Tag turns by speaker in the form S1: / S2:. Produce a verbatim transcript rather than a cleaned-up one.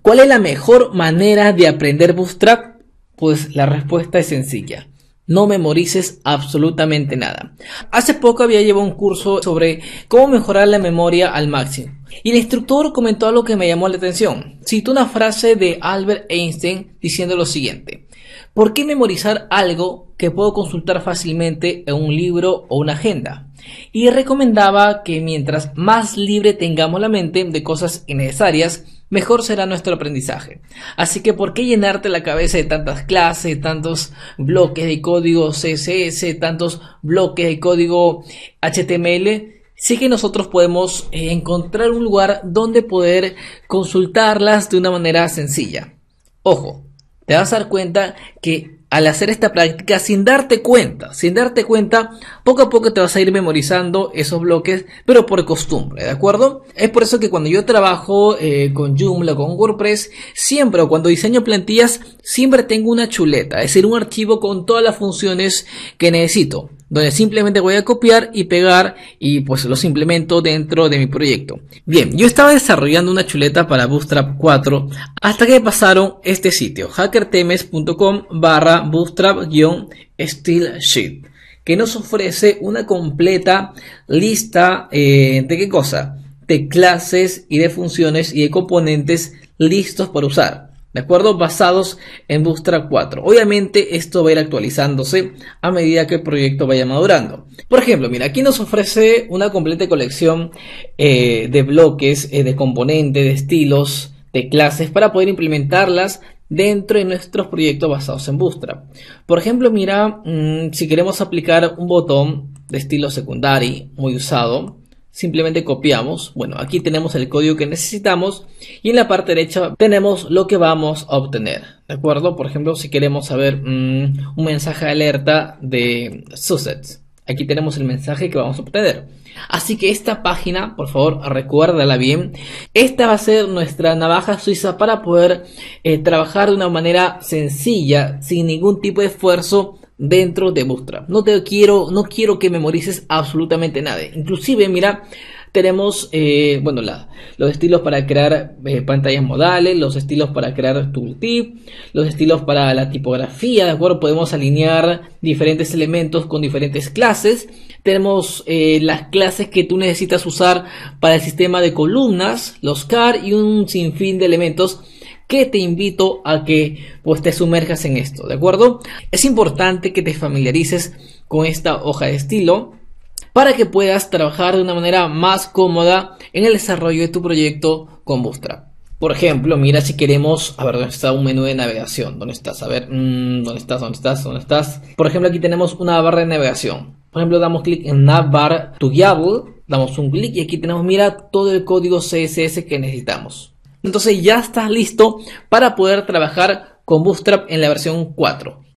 S1: ¿Cuál es la mejor manera de aprender Bootstrap? Pues la respuesta es sencilla. No memorices absolutamente nada. Hace poco había llevado un curso sobre cómo mejorar la memoria al máximo. Y el instructor comentó algo que me llamó la atención. Citó una frase de Albert Einstein diciendo lo siguiente: ¿por qué memorizar algo que puedo consultar fácilmente en un libro o una agenda? Y recomendaba que mientras más libre tengamos la mente de cosas innecesarias, mejor será nuestro aprendizaje. Así que ¿por qué llenarte la cabeza de tantas clases, tantos bloques de código C S S, tantos bloques de código H T M L? Sí que nosotros podemos eh, encontrar un lugar donde poder consultarlas de una manera sencilla. Ojo, te vas a dar cuenta que al hacer esta práctica sin darte cuenta, sin darte cuenta, poco a poco te vas a ir memorizando esos bloques, pero por costumbre, ¿de acuerdo? Es por eso que cuando yo trabajo eh, con Joomla o con WordPress, siempre o cuando diseño plantillas, siempre tengo una chuleta, es decir, un archivo con todas las funciones que necesito, donde simplemente voy a copiar y pegar y pues los implemento dentro de mi proyecto. Bien, yo estaba desarrollando una chuleta para Bootstrap cuatro hasta que pasaron este sitio, hackertemes punto com barra bootstrap-style sheet, que nos ofrece una completa lista eh, de qué cosa, de clases y de funciones y de componentes listos para usar, ¿de acuerdo? Basados en Bootstrap cuatro. Obviamente esto va a ir actualizándose a medida que el proyecto vaya madurando. Por ejemplo, mira, aquí nos ofrece una completa colección eh, de bloques, eh, de componentes, de estilos, de clases para poder implementarlas dentro de nuestros proyectos basados en Bootstrap. Por ejemplo, mira, mmm, si queremos aplicar un botón de estilo secundario muy usado, simplemente copiamos. Bueno, aquí tenemos el código que necesitamos y en la parte derecha tenemos lo que vamos a obtener, ¿de acuerdo? Por ejemplo, si queremos saber mmm, un mensaje de alerta de Sussex, aquí tenemos el mensaje que vamos a obtener. Así que esta página, por favor, recuérdala bien. Esta va a ser nuestra navaja suiza para poder eh, trabajar de una manera sencilla, sin ningún tipo de esfuerzo dentro de Bootstrap. No te quiero, no quiero que memorices absolutamente nada. Inclusive, mira, tenemos eh, bueno, la, los estilos para crear eh, pantallas modales, los estilos para crear tooltip, los estilos para la tipografía, ¿de acuerdo? Podemos alinear diferentes elementos con diferentes clases. Tenemos eh, las clases que tú necesitas usar para el sistema de columnas, los car y un sinfín de elementos que te invito a que pues te sumerjas en esto, ¿de acuerdo? Es importante que te familiarices con esta hoja de estilo para que puedas trabajar de una manera más cómoda en el desarrollo de tu proyecto con Bootstrap. Por ejemplo, mira, si queremos, a ver, ¿dónde está un menú de navegación? ¿Dónde estás? A ver, mmm, ¿dónde estás? ¿Dónde estás? ¿Dónde estás? Por ejemplo, aquí tenemos una barra de navegación. Por ejemplo, damos clic en Navbar to Yabble, damos un clic y aquí tenemos, mira, todo el código C S S que necesitamos. Entonces ya estás listo para poder trabajar con Bootstrap en la versión cuatro.